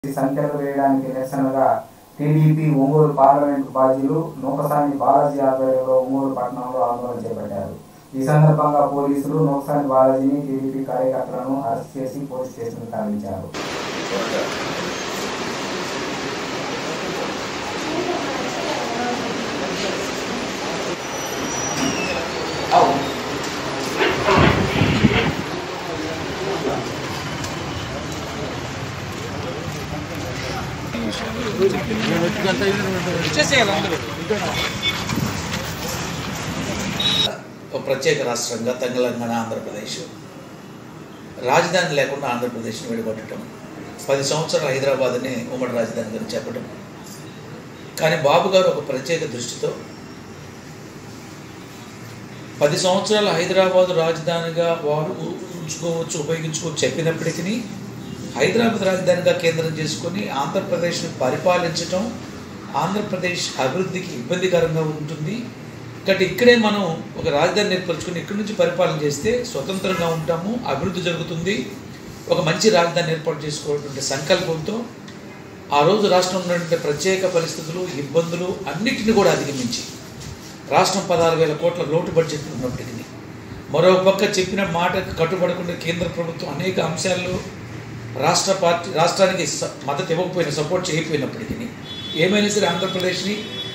సంఖ్యలు వేయడానికి నిరసనగా టీడీపీ ఒంగోలు పార్లమెంటు బాధ్యులు నూకసాని బాలాజీ ఆధ్వర్యంలో ఒంగోలు పట్టణంలో ఆందోళన చేపట్టారు. ఈ సందర్భంగా పోలీసులు నూకసాని బాలాజీని టీడీపీ కార్యకర్తలను అరెస్ట్ చేసి పోలీస్ స్టేషన్కు తరలించారు. ప్రత్యేక రాష్ట్రంగా తెలంగాణ ఆంధ్రప్రదేశ్ రాజధాని లేకుండా ఆంధ్రప్రదేశ్ని విడగొట్టడం, 10 సంవత్సరాలు హైదరాబాద్ని ఉమ్మడి రాజధానిగా చెప్పడం. కానీ బాబు గారు ఒక ప్రత్యేక దృష్టితో 10 సంవత్సరాలు హైదరాబాదు రాజధానిగా వారు ఉంచుకోవచ్చు, ఉపయోగించుకోవచ్చు చెప్పినప్పటికీ హైదరాబాద్ రాజధానిగా కేంద్రం చేసుకొని ఆంధ్రప్రదేశ్ని పరిపాలించడం ఆంధ్రప్రదేశ్ అభివృద్ధికి ఇబ్బందికరంగా ఉంటుంది. కాబట్టి ఇక్కడే మనం ఒక రాజధాని ఏర్పరచుకొని ఇక్కడి నుంచి పరిపాలన చేస్తే స్వతంత్రంగా ఉంటాము, అభివృద్ధి జరుగుతుంది, ఒక మంచి రాజధాని ఏర్పాటు చేసుకోవాలనే సంకల్పంతో ఆ రోజు రాష్ట్రంలో ఉన్నటువంటి ప్రత్యేక పరిస్థితులు, ఇబ్బందులు అన్నిటిని కూడా అధిగమించి రాష్ట్రం 16,000 కోట్ల లోటు బడ్జెట్ ఉన్నప్పటికీ మరో పక్క చెప్పిన మాటకు కట్టుబడకుండా కేంద్ర ప్రభుత్వం అనేక అంశాల్లో రాష్ట్రానికి మద్దతు ఇవ్వకపోయినా, సపోర్ట్ చేయకపోయినప్పటికీ ఏమైనా సరే ఆంధ్రప్రదేశ్ని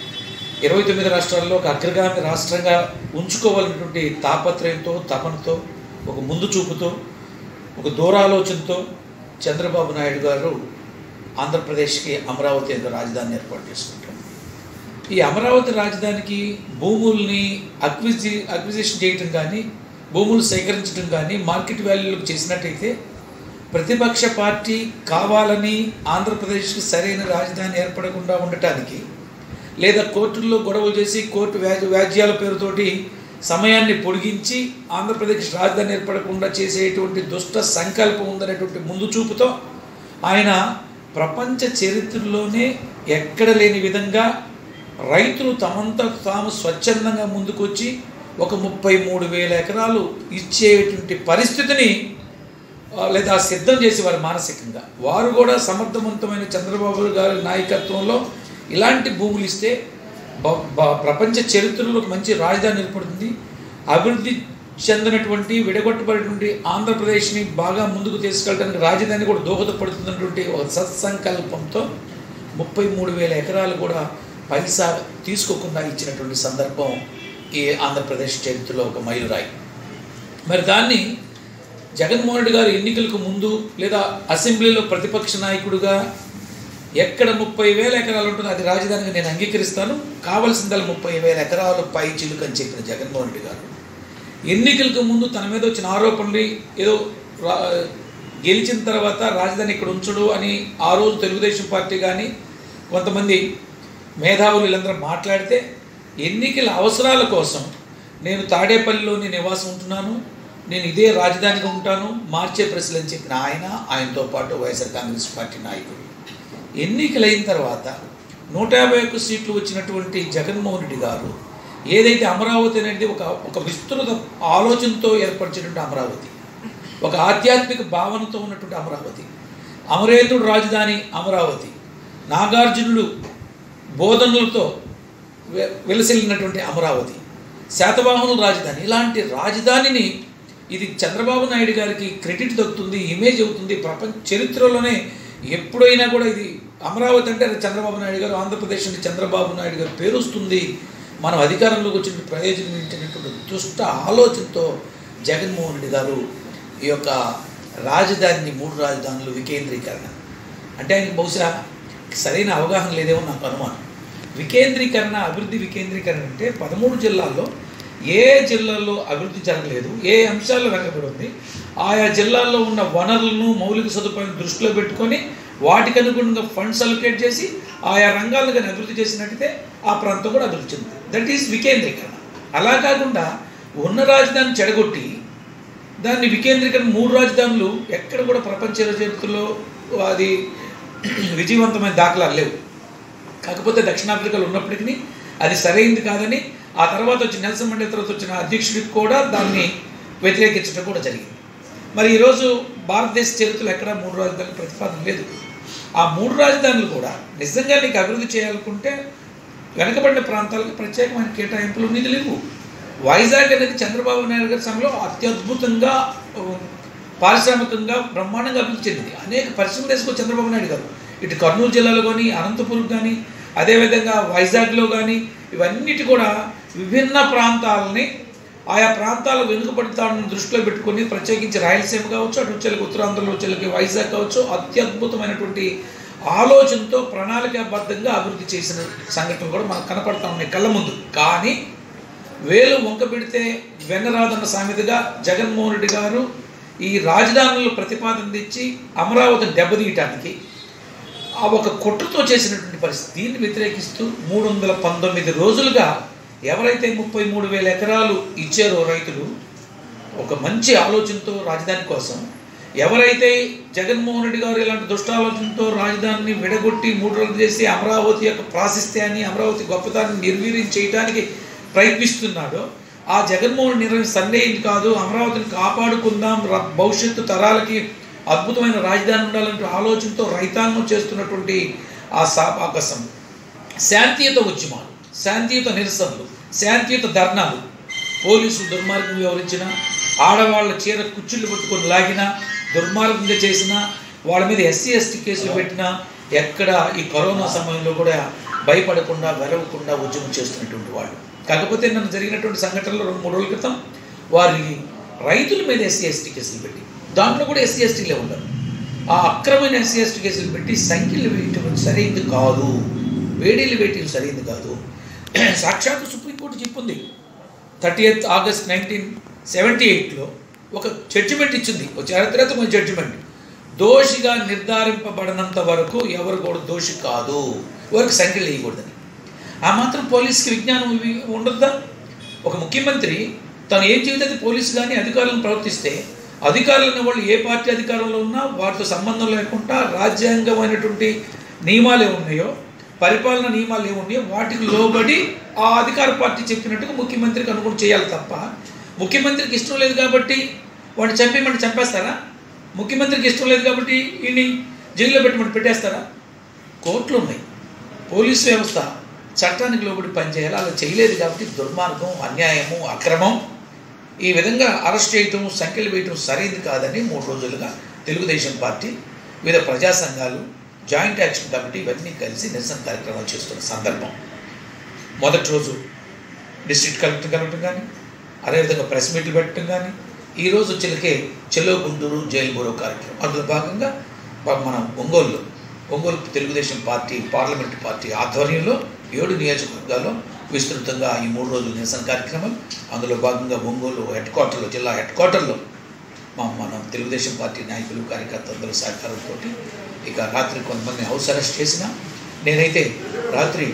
29 రాష్ట్రాల్లో ఒక అగ్రగామి రాష్ట్రంగా ఉంచుకోవాలన్నటువంటి తాపత్రయంతో, తపనతో, ఒక ముందు చూపుతో, ఒక దూరాలోచనతో చంద్రబాబు నాయుడు గారు ఆంధ్రప్రదేశ్కి అమరావతి యొక్క రాజధాని ఏర్పాటు చేసుకుంటారు. ఈ అమరావతి రాజధానికి భూముల్ని అక్విజిషన్ చేయటం కానీ, భూములు సేకరించడం కానీ మార్కెట్ వాల్యూలకు చేసినట్టయితే ప్రతిపక్ష పార్టీ కావాలని ఆంధ్రప్రదేశ్కి సరైన రాజధాని ఏర్పడకుండా ఉండటానికి, లేదా కోర్టుల్లో గొడవలు చేసి కోర్టు వ్యాజ్యాల పేరుతోటి సమయాన్ని పొడిగించి ఆంధ్రప్రదేశ్ రాజధాని ఏర్పడకుండా చేసేటువంటి దుష్ట సంకల్పం ఉందనేటువంటి ముందు చూపుతో ఆయన ప్రపంచ చరిత్రలోనే ఎక్కడ లేని విధంగా రైతులు తమంతా తాము స్వచ్ఛందంగా ముందుకొచ్చి ఒక 33,000 ఎకరాలు ఇచ్చేటువంటి పరిస్థితిని లేదా సిద్ధం చేసేవారు మానసికంగా. వారు కూడా సమర్థవంతమైన చంద్రబాబు గారి నాయకత్వంలో ఇలాంటి భూములు ఇస్తే ప్రపంచ చరిత్రలో ఒక మంచి రాజధాని ఏర్పడుతుంది, అభివృద్ధి చెందినటువంటి విడగొట్టబడినటువంటి ఆంధ్రప్రదేశ్ని బాగా ముందుకు తీసుకెళ్ళడానికి రాజధాని కూడా దోహదపడుతున్నటువంటి ఒక సత్సంకల్పంతో 33,000 ఎకరాలు కూడా పైసా తీసుకోకుండా ఇచ్చినటువంటి సందర్భం ఈ ఆంధ్రప్రదేశ్ చరిత్రలో ఒక మైలురాయి. మరి దాన్ని జగన్మోహన్ రెడ్డి గారు ఎన్నికలకు ముందు లేదా అసెంబ్లీలో ప్రతిపక్ష నాయకుడిగా ఎక్కడ 30,000 ఎకరాలు ఉంటుందో అది రాజధానిగా నేను అంగీకరిస్తాను, కావలసిందల్లా 30,000 ఎకరాలు పై చిలుకు అని చెప్పిన జగన్మోహన్ రెడ్డి గారు ఎన్నికలకు ముందు తన మీద వచ్చిన ఆరోపణలు ఏదో గెలిచిన తర్వాత రాజధాని ఇక్కడ ఉంచడు అని ఆ రోజు తెలుగుదేశం పార్టీ కానీ కొంతమంది మేధావులు వీళ్ళందరూ మాట్లాడితే ఎన్నికల అవసరాల కోసం నేను తాడేపల్లిలోని నివాసం ఉంటున్నాను, నేను ఇదే రాజధానిగా ఉంటాను, మార్చే ప్రశ్నలు అని చెప్పిన ఆయనతో పాటు వైఎస్ఆర్ కాంగ్రెస్ పార్టీ నాయకుడు ఎన్నికలైన తర్వాత 151 సీట్లు వచ్చినటువంటి జగన్మోహన్ రెడ్డి గారు ఏదైతే అమరావతి అనేది ఒక విస్తృత ఆలోచనతో ఏర్పరిచినటువంటి అమరావతి, ఒక ఆధ్యాత్మిక భావనతో ఉన్నటువంటి అమరావతి, అమరేంద్రుడు రాజధాని అమరావతి, నాగార్జునుడు బోధనలతో వెలసిల్లినటువంటి అమరావతి, శాతవాహనుల రాజధాని, ఇలాంటి రాజధానిని ఇది చంద్రబాబు నాయుడు గారికి క్రెడిట్ దక్కుతుంది, ఇమేజ్ అవుతుంది. ప్రపంచ చరిత్రలోనే ఎప్పుడైనా కూడా ఇది అమరావతి అంటే అది చంద్రబాబు నాయుడు గారు, ఆంధ్రప్రదేశ్ అంటే చంద్రబాబు నాయుడు గారు పేరు వస్తుంది, మనం అధికారంలోకి వచ్చిన ప్రయోజనం ఏంటనేటువంటి దుష్ట ఆలోచనతో జగన్మోహన్ రెడ్డి గారు ఈ యొక్క రాజధానిని 3 రాజధానులు వికేంద్రీకరణ అంటే ఆయనకి బహుశా సరైన అవగాహన లేదేమో నాకు అనుమానం. వికేంద్రీకరణ, అభివృద్ధి వికేంద్రీకరణ అంటే 13 జిల్లాల్లో ఏ జిల్లాల్లో అభివృద్ధి జరగలేదు, ఏ అంశాల్లో వెనకబడి ఉంది, ఆయా జిల్లాల్లో ఉన్న వనరులను, మౌలిక సదుపాయాలను దృష్టిలో పెట్టుకొని వాటికి అనుగుణంగా ఫండ్స్ అలొకేట్ చేసి ఆయా రంగాలను కానీ అభివృద్ధి చేసినట్టయితే ఆ ప్రాంతం కూడా అభివృద్ధి చెందుతుంది. దట్ ఈస్ వికేంద్రీకరణ. అలా కాకుండా ఉన్న రాజధాని చెడగొట్టి దాన్ని వికేంద్రీకరణ 3 రాజధానులు ఎక్కడ కూడా ప్రపంచ చరిత్రలో అది విజయవంతమైన దాఖలాలు లేవు. కాకపోతే దక్షిణాఫ్రికాలో ఉన్నప్పటికీ అది సరైంది కాదని ఆ తర్వాత వచ్చి నెల్సన్ మండేలా తర్వాత వచ్చిన అధ్యక్షుడికి కూడా దాన్ని వ్యతిరేకించడం కూడా జరిగింది. మరి ఈరోజు భారతదేశ చరిత్రలో ఎక్కడ 3 రాజధానుల ప్రతిపాదన లేదు. ఆ 3 రాజధానులు కూడా నిజంగా నీకు అభివృద్ధి చేయాలనుకుంటే వెనకబడిన ప్రాంతాలకు ప్రత్యేకమైన కేటాయింపులు నిధులు ఇవ్వు. వైజాగ్ అనేది చంద్రబాబు నాయుడు గారి సమయంలో అత్యద్భుతంగా పారిశ్రామికంగా బ్రహ్మాండంగా అభివృద్ధి చెందింది. అనేక పరిశ్రమలు వేసుకో చంద్రబాబు నాయుడు గారు. ఇటు కర్నూలు జిల్లాలో కానీ, అనంతపురం కానీ, అదేవిధంగా వైజాగ్లో కానీ, ఇవన్నిటి కూడా విభిన్న ప్రాంతాలని ఆయా ప్రాంతాల వెనుకబడతాన్ని దృష్టిలో పెట్టుకొని ప్రత్యేకించి రాయలసీమ కావచ్చు, అటు వచ్చేళ్ళకి ఉత్తరాంధ్రలో వచ్చేళ్ళకి వైజాగ్ కావచ్చు, అత్యద్భుతమైనటువంటి ఆలోచనతో ప్రణాళికాబద్ధంగా అభివృద్ధి చేసిన సంఘటనలు కూడా మనకు కనపడతా ఉన్నాయి కళ్ళ ముందు. కానీ వేలు వంక పెడితే వెన్నరాదన్న సామెతగా జగన్మోహన్ రెడ్డి గారు ఈ రాజధానులు ప్రతిపాదన తెచ్చి అమరావతిని దెబ్బతీయటానికి ఆ ఒక కుట్రతో చేసినటువంటి పరిస్థితి. దీన్ని వ్యతిరేకిస్తూ 319 రోజులుగా ఎవరైతే 33,000 ఎకరాలు ఇచ్చారో రైతులు ఒక మంచి ఆలోచనతో రాజధాని కోసం, ఎవరైతే జగన్మోహన్ రెడ్డి గారు ఇలాంటి దుష్టాలోచనతో రాజధానిని విడగొట్టి 3 రోజులు చేసి అమరావతి యొక్క ప్రాశస్త్యాన్ని, అమరావతి గొప్పతనాన్ని నిర్వీర్యం చేయడానికి ప్రయత్నిస్తున్నాడో, ఆ జగన్మోహన్ నిర్వహణ సరైనది కాదు, అమరావతిని కాపాడుకుందాం, భవిష్యత్తు తరాలకి అద్భుతమైన రాజధాని ఉండాలంటే ఆలోచనతో రైతాంగం చేస్తున్నటువంటి ఆ సాపాకసం, శాంతియుత ఉద్యమాలు, శాంతియుత నిరసనలు, శాంతియుత ధర్నాలు, పోలీసులు దుర్మార్గం వ్యవహరించిన, ఆడవాళ్ళ చీర కుచ్చుళ్ళు పట్టుకొని లాగిన, దుర్మార్గంగా చేసిన, వాళ్ళ మీద SC ST కేసులు పెట్టినా ఎక్కడ ఈ కరోనా సమయంలో కూడా భయపడకుండా వెరవకుండా ఉద్యమం చేస్తున్నటువంటి వాళ్ళు. కాకపోతే నన్ను జరిగినటువంటి సంఘటనలో 2-3 రోజుల క్రితం వారి రైతుల మీద SC ST కేసులు పెట్టి, దాంట్లో కూడా SC STలే ఉన్నారు. ఆ అక్రమైన SC ST కేసులు పెట్టి సంఖ్యలు వేయటం సరైనది కాదు, వేడీలు వేయటం సరైనది కాదు. సాక్షాత్తు సుప్రీంకోర్టు చెప్పింది 30th August 1978లో ఒక జడ్జిమెంట్ ఇచ్చింది, ఒక చారిత్రాత్మక జడ్జిమెంట్. దోషిగా నిర్ధారింపబడినంత వరకు ఎవరు కూడా దోషి కాదు, వారికి సంఖ్యలు వేయకూడదని. ఆ మాత్రం పోలీసుకి విజ్ఞానం ఉండద్దా? ఒక ముఖ్యమంత్రి తను ఏం చేయలేదు, పోలీసు కానీ అధికారులను ప్రవర్తిస్తే, అధికారులు వాళ్ళు ఏ పార్టీ అధికారంలో ఉన్నా వాటితో సంబంధం లేకుండా రాజ్యాంగమైనటువంటి నియమాలు ఏమున్నాయో, పరిపాలన నియమాలు ఏమున్నాయో వాటికి లోబడి ఆ అధికార పార్టీ చెప్పినట్టుగా ముఖ్యమంత్రికి అనుగుణం చేయాలి తప్ప, ముఖ్యమంత్రికి ఇష్టం లేదు కాబట్టి వాడిని చంపేయమని చంపేస్తారా? ముఖ్యమంత్రికి ఇష్టం లేదు కాబట్టి ఈయన్ని జైల్లో పెట్టమని పెట్టేస్తారా? కోర్టులు ఉన్నాయి, పోలీసు వ్యవస్థ చట్టానికి లోబడి పనిచేయాలి. అలా చేయలేదు కాబట్టి దుర్మార్గం, అన్యాయము, అక్రమం, ఈ విధంగా అరెస్ట్ చేయటం, సంఖ్యలు వేయటం సరైనది కాదని 3 రోజులుగా తెలుగుదేశం పార్టీ, వివిధ ప్రజా సంఘాలు, జాయింట్ యాక్షన్ కమిటీ ఇవన్నీ కలిసి నిరసన కార్యక్రమాలు చేస్తున్న సందర్భం. మొదటి రోజు డిస్ట్రిక్ట్ కలెక్టర్ కలవటం కానీ, అదేవిధంగా ప్రెస్ మీట్లు పెట్టడం కానీ, ఈరోజు వచ్చేలకే చెలో గుంటూరు జైలు బోరో కార్యక్రమం. అందులో భాగంగా మనం Ongole Telugu Desam party parliament party ఆధ్వర్యంలో 7 నియోజకవర్గాల్లో విస్తృతంగా ఈ 3 రోజుల నిరసన కార్యక్రమాలు. అందులో భాగంగా ఒంగోలు హెడ్క్వార్టర్లో, జిల్లా హెడ్క్వార్టర్లో మనం తెలుగుదేశం పార్టీ నాయకులు, కార్యకర్తల సహకారంతో ఇక రాత్రి కొంతమంది హౌస్ అరెస్ట్ చేసిన, నేనైతే రాత్రి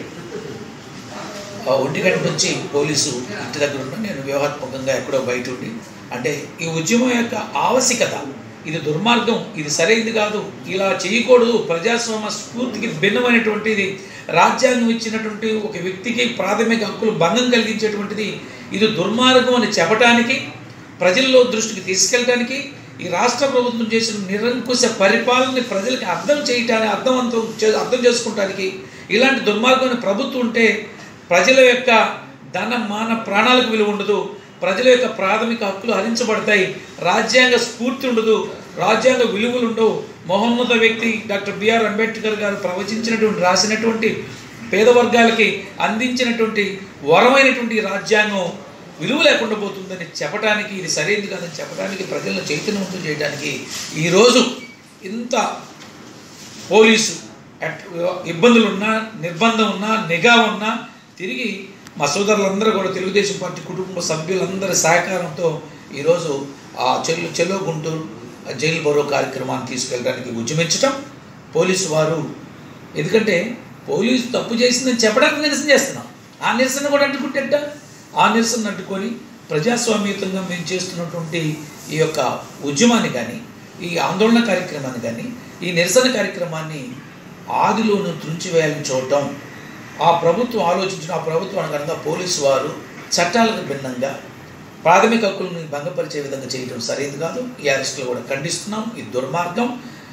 1 గంట నుంచి పోలీసు ఇంటి దగ్గర ఉన్న, నేను వ్యూహాత్మకంగా ఎక్కడో బయట ఉండి, అంటే ఈ ఉద్యమం యొక్క ఆవశ్యకత, ఇది దుర్మార్గం, ఇది సరైనది కాదు, ఇలా చేయకూడదు, ప్రజాస్వామ్య స్ఫూర్తికి భిన్నమైనటువంటిది, రాజ్యాంగం ఇచ్చినటువంటి ఒక వ్యక్తికి ప్రాథమిక హక్కులు భంగం కలిగించేటువంటిది, ఇది దుర్మార్గం అని చెప్పడానికి, ప్రజల్లో దృష్టికి తీసుకెళ్ళడానికి, ఈ రాష్ట్ర ప్రభుత్వం చేసిన నిరంకుశ పరిపాలనని ప్రజలకి అర్థం చేసుకుంటానికి, ఇలాంటి దుర్మార్గమైన ప్రభుత్వం ఉంటే ప్రజల యొక్క ధన మాన ప్రాణాలకు విలువ ఉండదు, ప్రజల యొక్క ప్రాథమిక హక్కులు హరించబడతాయి, రాజ్యాంగ స్ఫూర్తి ఉండదు, రాజ్యాంగ విలువలు ఉండవు. మహోన్నత వ్యక్తి డాక్టర్ బిఆర్ అంబేద్కర్ గారు ప్రవచించినటువంటి, రాసినటువంటి, పేద వర్గాలకి అందించినటువంటి వరమైనటువంటి రాజ్యాంగం విలువ లేకుండా పోతుందని చెప్పడానికి, ఇది సరైనది కాదని చెప్పడానికి, ప్రజలను చైతన్యవంతం చేయడానికి ఈరోజు ఇంత పోలీసు ఇబ్బందులున్నా, నిర్బంధం ఉన్నా, నిఘా ఉన్నా తిరిగి మా సోదరులందరూ కూడా తెలుగుదేశం పార్టీ కుటుంబ సభ్యులందరి సహకారంతో ఈరోజు ఆ చెలో గుంటూరు జైలు బోరో కార్యక్రమాన్ని తీసుకెళ్ళడానికి ఉద్యమించటం, పోలీసు వారు, ఎందుకంటే పోలీసు తప్పు చేసిందని చెప్పడానికి నిరసన చేస్తున్నాం, ఆ నిరసన కూడా అడ్డుకుంటేట, ఆ నిరసన అడ్డుకొని ప్రజాస్వామ్యతంగా మేము చేస్తున్నటువంటి ఈ యొక్క ఉద్యమాన్ని కానీ, ఈ ఆందోళన కార్యక్రమాన్ని కానీ, ఈ నిరసన కార్యక్రమాన్ని ఆదిలోనూ త్రుంచివేయాలని చూడటం, ఆ ప్రభుత్వం ఆలోచించిన, ఆ ప్రభుత్వం అనుగుణంగా పోలీసు వారు చట్టాలకు భిన్నంగా ప్రాథమిక హక్కులను భంగపరిచే విధంగా చేయడం సరైనది కాదు. ఈ అరెస్టులు కూడా ఖండిస్తున్నాం. ఇది దుర్మార్గం.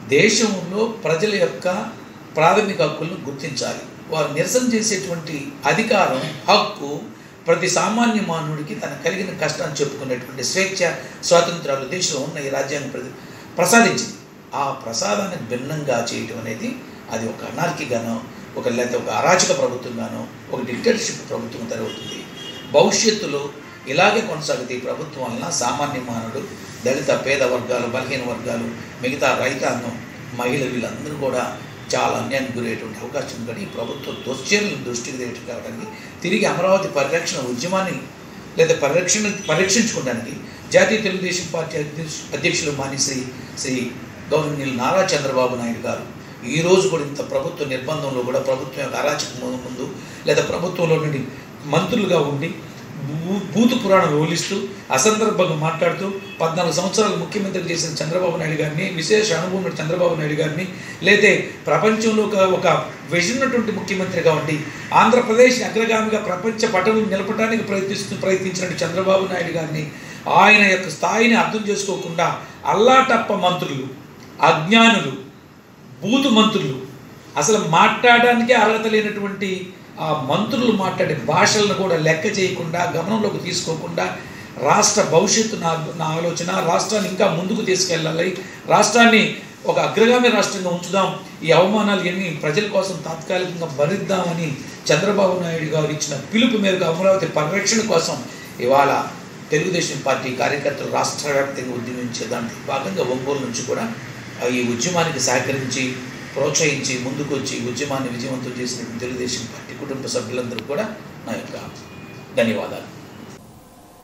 దేశంలో ప్రజల యొక్క ప్రాథమిక హక్కులను గుర్తించాలి. వారు నిరసన చేసేటువంటి అధికారం, హక్కు ప్రతి సామాన్య మానవుడికి తన కలిగిన కష్టాన్ని చెప్పుకునేటువంటి స్వేచ్ఛ, స్వాతంత్రాలు దేశంలో ఉన్న ఈ రాజ్యాంగం ప్రసాదించింది. ఆ ప్రసాదానికి భిన్నంగా చేయటం అనేది అది ఒక అనార్కీగానో, లేకపోతే ఒక అరాచక ప్రభుత్వంగానో, ఒక డిక్టేటర్షిప్ ప్రభుత్వం జరుగుతుంది. భవిష్యత్తులో ఇలాగే కొనసాగితే ఈ ప్రభుత్వం వలన సామాన్య మానవుడు, దళిత, పేద వర్గాలు, బలహీన వర్గాలు, మిగతా రైతాంగం, మహిళలు వీళ్ళందరూ కూడా చాలా అన్యాయానికి గురయ్యేటువంటి అవకాశం ఉంది. ఈ ప్రభుత్వ దుశ్చర్యలను దృష్టికి తెచ్చుకోవడానికి, తిరిగి అమరావతి పరిరక్షణ ఉద్యమాన్ని లేదా పరిరక్షించుకోవడానికి జాతీయ తెలుగుదేశం పార్టీ అధ్యక్షులు శ్రీ గవర్నర్ నారా చంద్రబాబు నాయుడు గారు ఈరోజు కూడా ఇంత ప్రభుత్వ నిర్బంధంలో కూడా ప్రభుత్వం యొక్క అరాచకం ముందు లేదా ప్రభుత్వంలో నుండి మంత్రులుగా ఉండి భూత పురాణం రోలిస్తూ అసందర్భంగా మాట్లాడుతూ 14 సంవత్సరాలు ముఖ్యమంత్రి చేసిన చంద్రబాబు నాయుడు గారిని, విశేష అనుభవం ఉన్న చంద్రబాబు నాయుడు గారిని, లేదా ప్రపంచంలో ఒక విజన్ ఉన్నటువంటి ముఖ్యమంత్రిగా ఉండి ఆంధ్రప్రదేశ్ అగ్రగామిగా ప్రపంచ పటంలో నిలపడానికి ప్రయత్నించిన చంద్రబాబు నాయుడు గారిని, ఆయన యొక్క స్థాయిని అర్థం చేసుకోకుండా అల్లాటప్ప మంత్రులు, అజ్ఞానులు, బూతు మంత్రులు, అసలు మాట్లాడడానికే అర్హత లేనటువంటి ఆ మంత్రులు మాట్లాడే భాషలను కూడా లెక్క చేయకుండా, గమనంలోకి తీసుకోకుండా రాష్ట్ర భవిష్యత్తు నా ఆలోచన, రాష్ట్రాన్ని ఇంకా ముందుకు తీసుకెళ్ళాలి, రాష్ట్రాన్ని ఒక అగ్రగామి రాష్ట్రంగా ఉంచుదాం, ఈ అవమానాలు ఎన్ని ప్రజల కోసం తాత్కాలికంగా భరిద్దామని చంద్రబాబు నాయుడు గారు ఇచ్చిన పిలుపు మేరకు అమరావతి పరిరక్షణ కోసం ఇవాళ తెలుగుదేశం పార్టీ కార్యకర్తలు రాష్ట్ర వ్యాప్తంగా ఉద్యమించే దాంట్లో భాగంగా ఒంగోలు నుంచి కూడా ఈ ఉద్యమానికి సహకరించి, ప్రోత్సహించి, ముందుకు వచ్చి ఉద్యమాన్ని విజయవంతం చేసిన తెలుగుదేశం పార్టీ కుటుంబ సభ్యులందరూ కూడా నా యొక్క ధన్యవాదాలు.